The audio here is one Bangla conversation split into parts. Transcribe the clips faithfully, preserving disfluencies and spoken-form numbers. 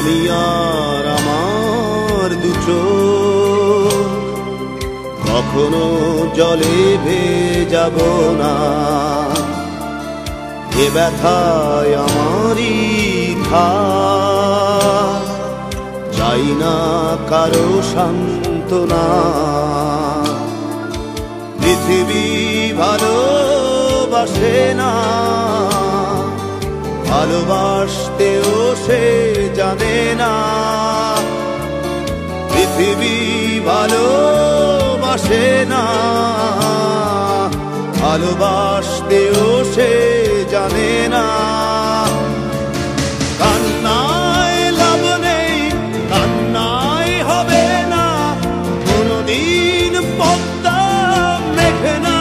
আমি আর আমার দু চোখ কখনো জলে ভেজাব না। এ ব্যথায় আমারই থাক, চাই না কারো সান্ত্বনা। পৃথিবী ভালোবাসে না, ভালোবাসতেও সে জানে না। পৃথিবী ভালোবাসে না, ভালোবাসতেও সে জানে না। কান্নায় লাভ নেই, কান্নায় হবে না, কোনদিন পদ্মা মেঘে না।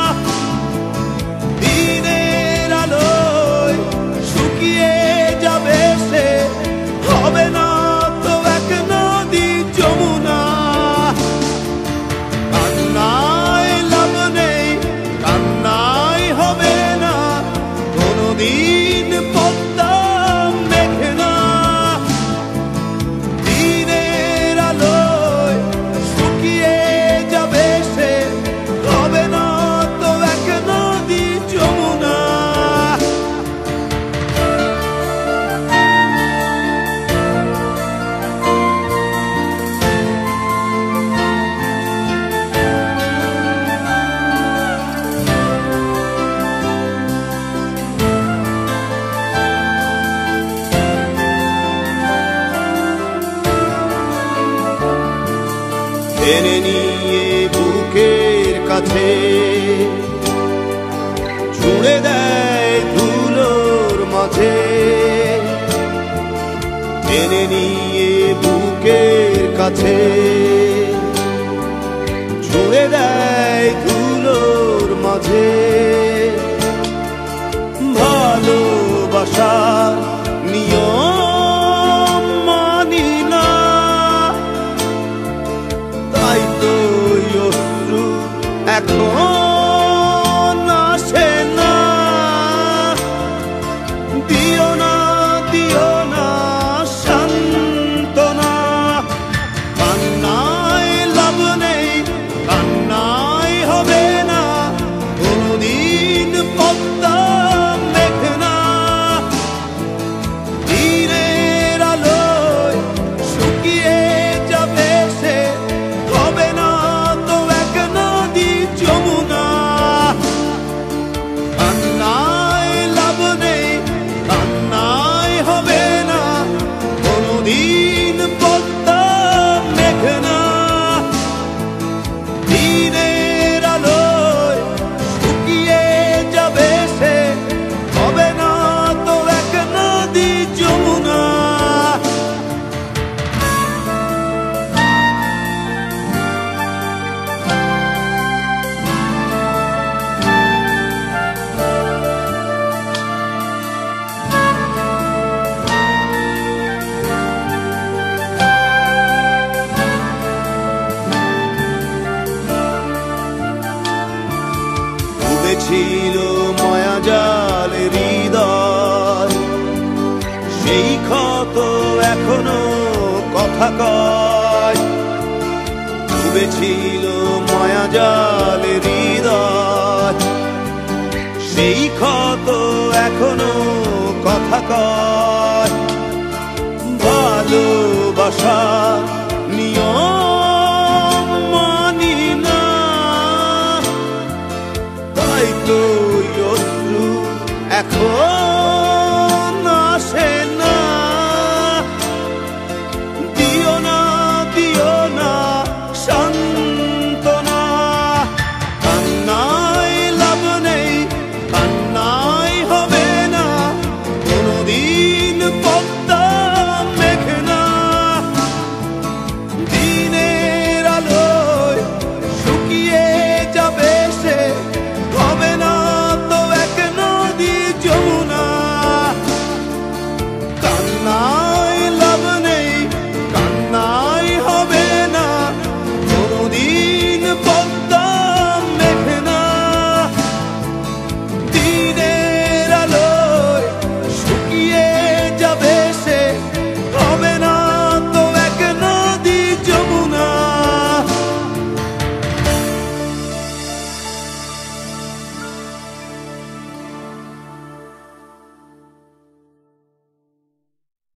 দিনের আলোয় শুকিয়ে যাবে সে, হবে না তো এক নদী যমুনা। কান্নায় লাভ নেই, কান্নায় হবে না, কোনদিন পদ্মা মেঘে না। দিনের আলোয় শুকিয়ে যাবে সে, হবে না তো এক নদী যমুনা। টেনে নিয়ে বুকের কাছে ছুঁড়ে দেয় ধুলোর মাঝে। টেনে নিয়ে বুকের কাছে ছুঁড়ে দেয় ধুলোর মাঝে। ভালোবাসার নিয়ম মানি না, তাই তো অশ্রু এখন আসে না। দিও না, দিও না সান্ত্বনা। কান্নায় লাভ নেই, কান্নায় হবে না, কোনদিন পদ্মা মেঘে না। দিনের আলোয় শুকিয়ে যাবে সে, হবে না তো এক নদী যমুনা। কান্নায় লাভ নেই, কান্নায় হবে না, কোনদিন পদ্মা মেঘে না। দিনের আলোয় শুকিয়ে যাবে সে, হবে না তো এক নদী যমুনা। ডুবেছিল মায়াজাল হৃদয়, সেই ক্ষত এখনো কথা কয়। ডুবেছিল মায়াজাল হৃদয়, সেই ক্ষত এখনো কথা কয়। ভালোবাসার নিয়ম মানি না, তাই তো অশ্রু এখন